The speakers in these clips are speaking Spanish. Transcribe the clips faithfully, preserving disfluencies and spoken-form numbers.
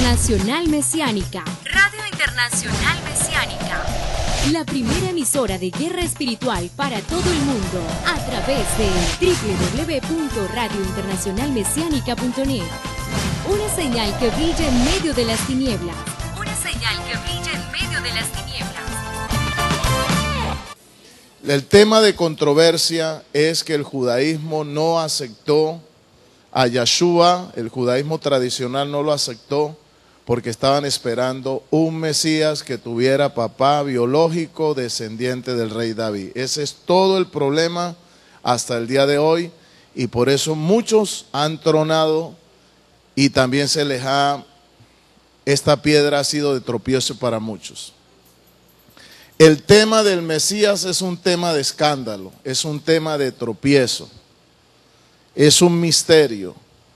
Internacional Mesiánica. Radio Internacional Mesiánica. La primera emisora de guerra espiritual para todo el mundo a través de doble u doble u doble u punto radio internacional mesiánica punto net. Una señal que brilla en medio de las tinieblas. Una señal que brilla en medio de las tinieblas. El tema de controversia es que el judaísmo no aceptó a Yeshua, el judaísmo tradicional no lo aceptó porque estaban esperando un Mesías que tuviera papá biológico descendiente del rey David. Ese es todo el problema hasta el día de hoy y por eso muchos han tronado y también se les ha, esta piedra ha sido de tropiezo para muchos. El tema del Mesías es un tema de escándalo, es un tema de tropiezo, es un misterio,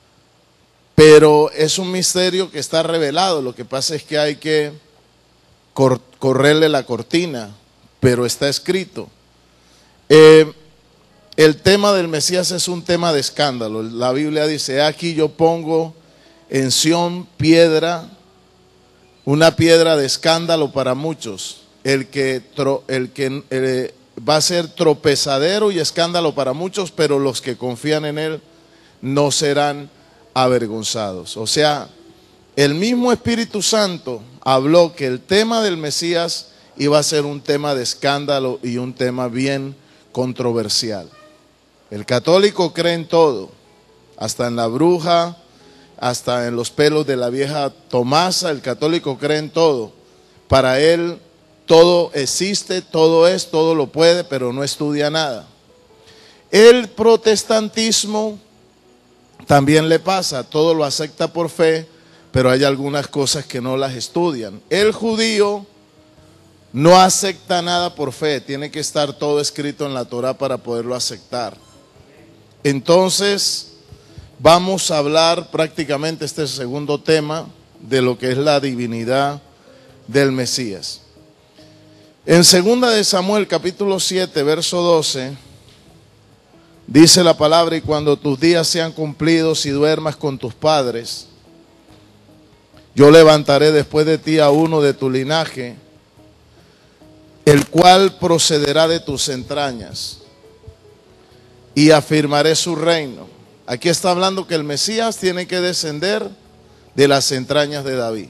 pero es un misterio que está revelado. Lo que pasa es que hay que cor correrle la cortina, pero está escrito. Eh, el tema del Mesías es un tema de escándalo. La Biblia dice, aquí yo pongo en Sión piedra, una piedra de escándalo para muchos. El que, tro, el que eh, va a ser tropezadero y escándalo para muchos, pero los que confían en él no serán avergonzados. O sea, el mismo Espíritu Santo habló que el tema del Mesías iba a ser un tema de escándalo y un tema bien controversial. El católico cree en todo, hasta en la bruja, hasta en los pelos de la vieja Tomasa, el católico cree en todo. Para él todo existe, todo es, todo lo puede, pero no estudia nada. El protestantismo también le pasa, todo lo acepta por fe, pero hay algunas cosas que no las estudian. El judío no acepta nada por fe, tiene que estar todo escrito en la Torá para poderlo aceptar. Entonces, vamos a hablar prácticamente este segundo tema de lo que es la divinidad del Mesías. En segunda de Samuel capítulo siete verso doce dice la palabra, y cuando tus días sean cumplidos y duermas con tus padres, yo levantaré después de ti a uno de tu linaje, el cual procederá de tus entrañas, y afirmaré su reino. Aquí está hablando que el Mesías tiene que descender de las entrañas de David,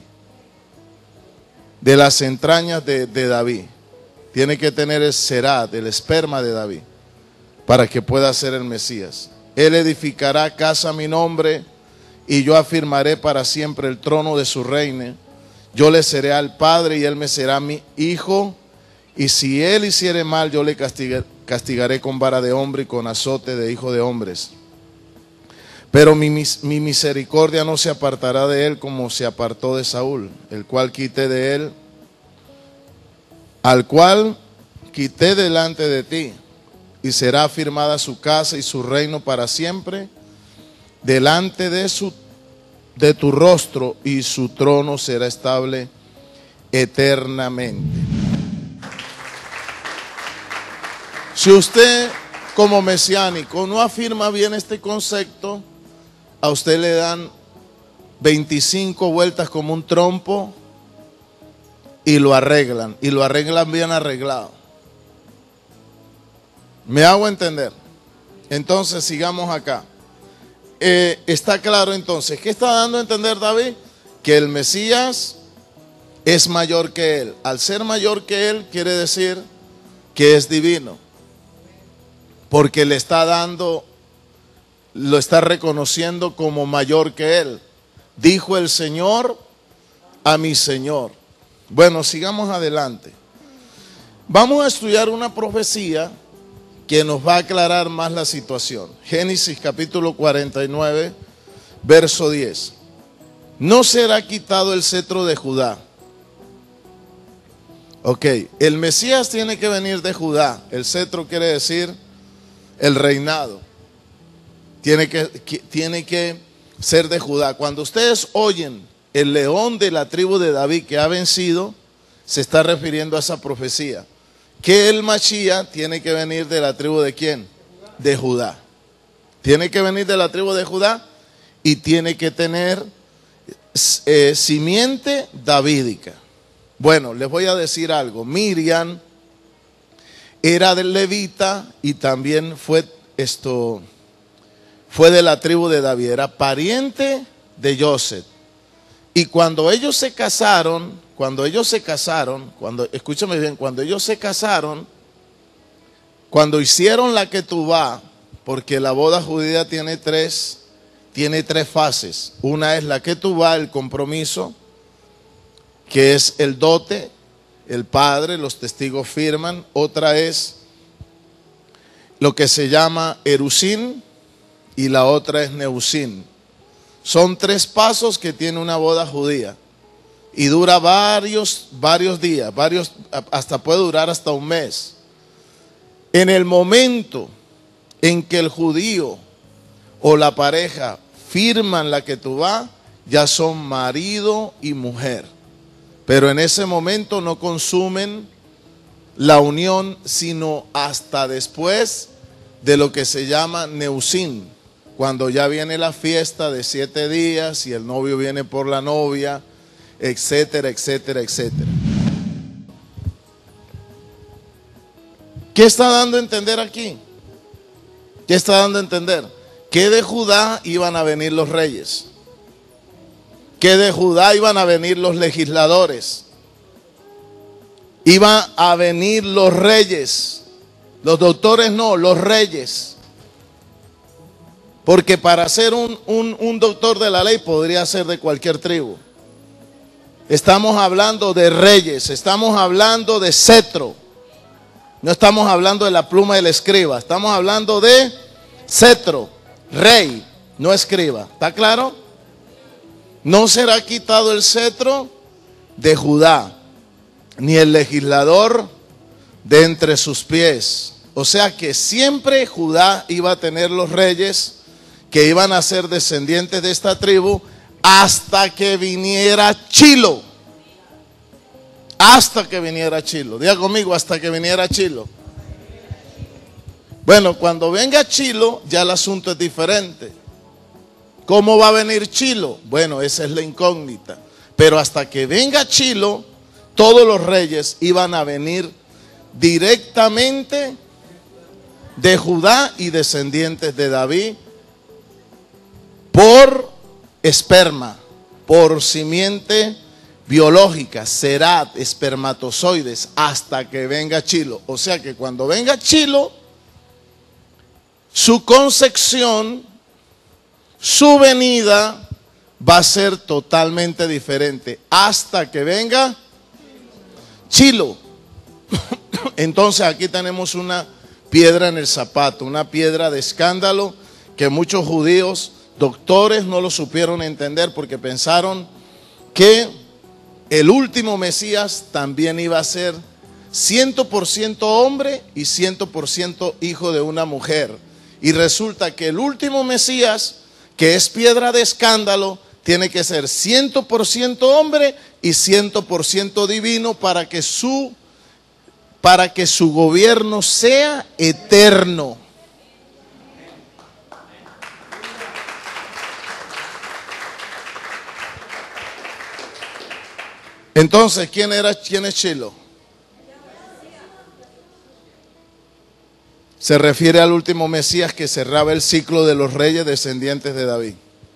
de las entrañas de, de David. Tiene que tener el serat, el esperma de David, para que pueda ser el Mesías. Él edificará casa a mi nombre y yo afirmaré para siempre el trono de su reino. Yo le seré al Padre y él me será mi hijo. Y si él hiciere mal, yo le castigaré, castigaré con vara de hombre y con azote de hijo de hombres. Pero mi, mi misericordia no se apartará de él como se apartó de Saúl, el cual quité de él, al cual quité delante de ti, y será afirmada su casa y su reino para siempre, delante de, su, de tu rostro, y su trono será estable eternamente. Si usted como mesiánico no afirma bien este concepto, a usted le dan veinticinco vueltas como un trompo y lo arreglan, y lo arreglan bien arreglado. ¿Me hago entender? Entonces sigamos acá. Eh, está claro entonces, ¿qué está dando a entender David? Que el Mesías es mayor que él. Al ser mayor que él quiere decir que es divino, porque le está dando, lo está reconociendo como mayor que él. Dijo el Señor a mi Señor. Bueno, sigamos adelante. Vamos a estudiar una profecía que nos va a aclarar más la situación. Génesis capítulo cuarenta y nueve, verso diez. No será quitado el cetro de Judá. Ok, el Mesías tiene que venir de Judá. El cetro quiere decir el reinado. Tiene que, que, tiene que ser de Judá. Cuando ustedes oyen el león de la tribu de David que ha vencido, se está refiriendo a esa profecía. Que el Mashiach tiene que venir de la tribu de ¿quién? De Judá. Tiene que venir de la tribu de Judá y tiene que tener eh, simiente davídica. Bueno, les voy a decir algo. Miriam era del levita y también fue esto, fue de la tribu de David, era pariente de Joseph. Y cuando ellos se casaron, cuando ellos se casaron, cuando, escúchame bien, cuando ellos se casaron, cuando hicieron la ketubá, porque la boda judía tiene tres, tiene tres fases. Una es la ketubá, el compromiso, que es el dote, el padre, los testigos firman. Otra es lo que se llama erusín y la otra es neusín. Son tres pasos que tiene una boda judía y dura varios, varios días, varios, hasta puede durar hasta un mes. En el momento en que el judío o la pareja firman la ketubá, ya son marido y mujer. Pero en ese momento no consumen la unión, sino hasta después de lo que se llama neusín, cuando ya viene la fiesta de siete días y el novio viene por la novia, etcétera, etcétera, etcétera. ¿Qué está dando a entender aquí? ¿Qué está dando a entender? Que de Judá iban a venir los reyes. Que de Judá iban a venir los legisladores. Iban a venir los reyes. Los doctores no, los reyes. Porque para ser un, un, un doctor de la ley podría ser de cualquier tribu. Estamos hablando de reyes, estamos hablando de cetro. No estamos hablando de la pluma del escriba, estamos hablando de cetro, rey, no escriba. ¿Está claro? No será quitado el cetro de Judá, ni el legislador de entre sus pies. O sea que siempre Judá iba a tener los reyes que iban a ser descendientes de esta tribu hasta que viniera Chilo. Hasta que viniera Chilo. Diga conmigo, hasta que viniera Chilo. Bueno, cuando venga Chilo, ya el asunto es diferente. ¿Cómo va a venir Chilo? Bueno, esa es la incógnita. Pero hasta que venga Chilo, todos los reyes iban a venir directamente de Judá y descendientes de David por esperma, por simiente biológica, serat, espermatozoides, hasta que venga Chilo. O sea que cuando venga Chilo, su concepción, su venida va a ser totalmente diferente hasta que venga Chilo. Entonces aquí tenemos una piedra en el zapato, una piedra de escándalo que muchos judíos, doctores, no lo supieron entender porque pensaron que el último Mesías también iba a ser cien por ciento hombre y cien por ciento hijo de una mujer. Y resulta que el último Mesías, que es piedra de escándalo, tiene que ser cien por ciento hombre y cien por ciento divino para que su, para que su gobierno sea eterno. Entonces, ¿quién era, quién es Chilo? Se refiere al último Mesías que cerraba el ciclo de los reyes descendientes de David.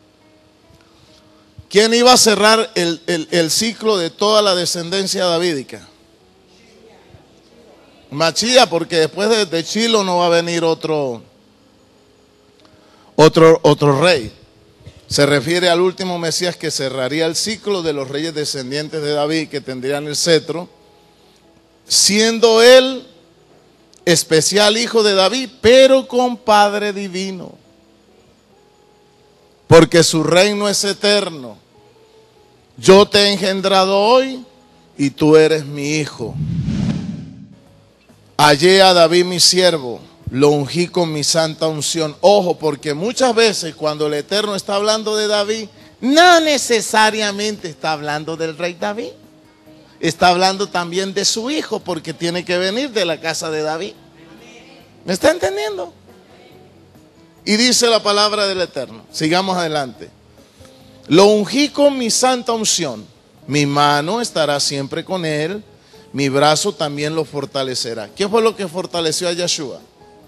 ¿Quién iba a cerrar el, el, el ciclo de toda la descendencia davídica? Machía, porque después de, de Chilo no va a venir otro, otro, otro rey. Se refiere al último Mesías que cerraría el ciclo de los reyes descendientes de David que tendrían el cetro, siendo él especial hijo de David, pero con padre divino. Porque su reino es eterno. Yo te he engendrado hoy y tú eres mi hijo. Hallé a David mi siervo, lo ungí con mi santa unción. Ojo, porque muchas veces cuando el Eterno está hablando de David, no necesariamente está hablando del rey David. Está hablando también de su hijo, porque tiene que venir de la casa de David. ¿Me está entendiendo? Y dice la palabra del Eterno. Sigamos adelante. Lo ungí con mi santa unción. Mi mano estará siempre con él. Mi brazo también lo fortalecerá. ¿Qué fue lo que fortaleció a Yeshua?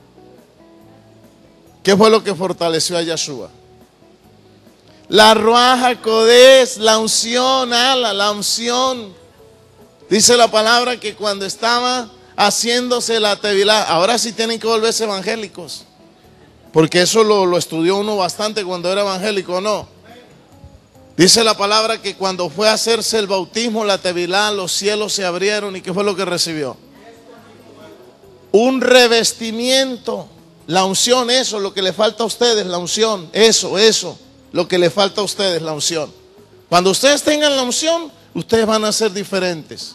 ¿Qué fue lo que fortaleció a Yeshua? La Ruaj HaKodesh, la unción, ala, la unción. Dice la palabra que cuando estaba haciéndose la tevilá, ahora sí tienen que volverse evangélicos, porque eso lo, lo estudió uno bastante cuando era evangélico, ¿no? Dice la palabra que cuando fue a hacerse el bautismo, la tevilá, los cielos se abrieron. ¿Y qué fue lo que recibió? Un revestimiento. La unción, eso, lo que le falta a ustedes, la unción, eso, eso, lo que le falta a ustedes, la unción. Cuando ustedes tengan la unción, ustedes van a ser diferentes.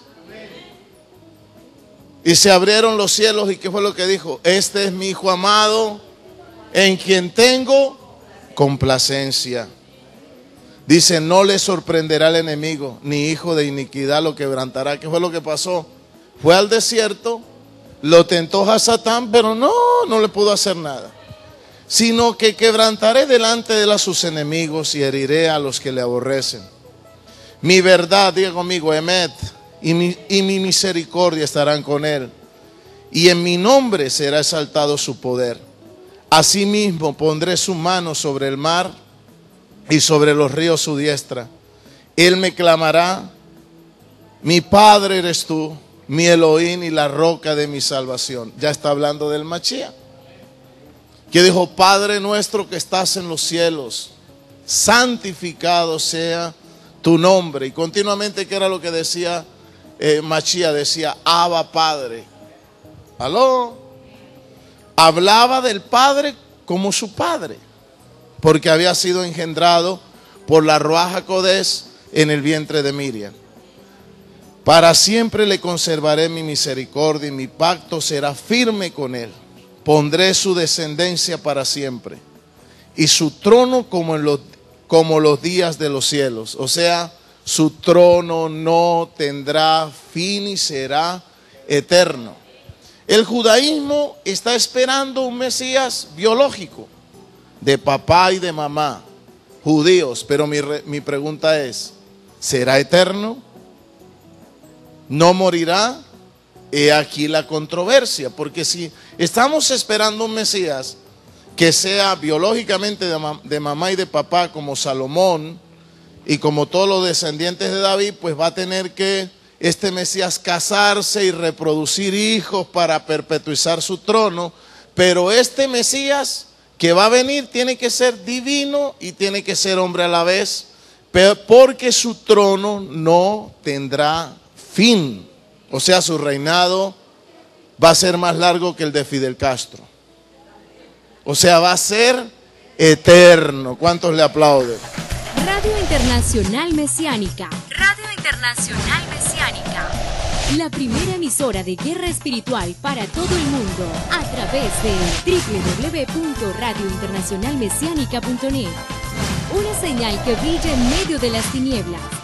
Y se abrieron los cielos. ¿Y qué fue lo que dijo? Este es mi hijo amado, en quien tengo complacencia. Dice, no le sorprenderá el enemigo, ni hijo de iniquidad lo quebrantará. ¿Qué fue lo que pasó? Fue al desierto, lo tentó a Satán, pero no, no le pudo hacer nada. Sino que quebrantaré delante de él a sus enemigos y heriré a los que le aborrecen. Mi verdad, diga conmigo, Emet, y mi, y mi misericordia estarán con él. Y en mi nombre será exaltado su poder. Asimismo pondré su mano sobre el mar y sobre los ríos su diestra. Él me clamará, mi Padre eres tú, mi Elohim y la roca de mi salvación. Ya está hablando del Mashiach, que dijo, Padre nuestro que estás en los cielos, santificado sea tu nombre. Y continuamente, ¿qué era lo que decía eh, Mashiach? Decía, Abba Padre. ¿Aló? Hablaba del Padre como su Padre, porque había sido engendrado por la Ruaj HaKodesh en el vientre de Miriam. Para siempre le conservaré mi misericordia y mi pacto será firme con él. Pondré su descendencia para siempre y su trono como, en los, como los días de los cielos. O sea, su trono no tendrá fin y será eterno. El judaísmo está esperando un Mesías biológico, de papá y de mamá, judíos. Pero mi, mi pregunta es, ¿será eterno? ¿No morirá? He aquí la controversia, porque si estamos esperando un Mesías que sea biológicamente de, mam de mamá y de papá como Salomón y como todos los descendientes de David, pues va a tener que este Mesías casarse y reproducir hijos para perpetuizar su trono. Pero este Mesías que va a venir tiene que ser divino y tiene que ser hombre a la vez, porque su trono no tendrá fin. O sea, su reinado va a ser más largo que el de Fidel Castro. O sea, va a ser eterno. ¿Cuántos le aplauden? Radio Internacional Mesiánica. Radio Internacional Mesiánica. La primera emisora de guerra espiritual para todo el mundo a través de doble u doble u doble u punto radio internacional mesiánica punto net. Una señal que brilla en medio de las tinieblas.